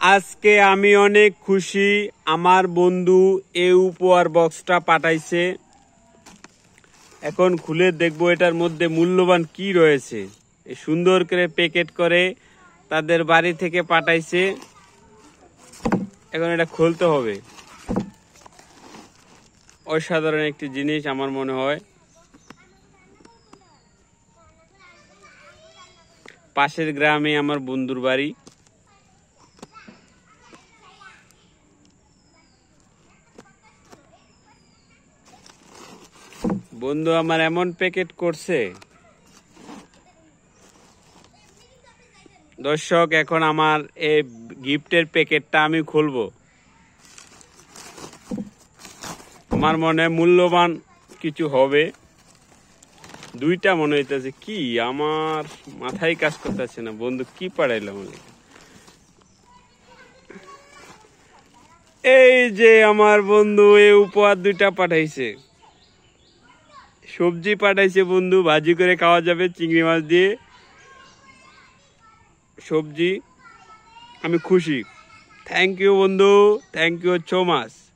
আজকে আমি অনেক খুশি। আমার বন্ধু এই উপহার বক্সটা পাঠাইছে। এখন খুলে দেখবো এটার মধ্যে মূল্যবান কি রয়েছে। সুন্দর করে প্যাকেট করে তাদের বাড়ি থেকে পাঠাইছে। এখন এটা খুলতে হবে। অসাধারণ একটি জিনিস আমার মনে হয়। পাশের গ্রামে আমার বন্ধুর বাড়ি। বন্ধু আমার এমন প্যাকেট করছে। দর্শক, এখন আমার এই গিফটের প্যাকেটটা আমি খুলবো। আমার মনে মূল্যবান কিছু হবে। দুইটা মনে হইতেছে, কি আমার মাথায় কাজ করতেছে না। বন্ধু কি পাঠাইলাম? এই যে আমার বন্ধু এই উপহার দুইটা পাঠাইছে। সবজি পাঠাইছে বন্ধু, ভাজি করে খাওয়া যাবে চিংড়ি মাছ দিয়ে। সবজি। আমি খুশি। থ্যাংক ইউ বন্ধু, থ্যাংক ইউ সো মাচ।